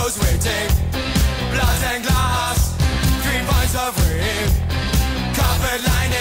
those waiting. Blood and glass, 3 pints of rain, carpet lined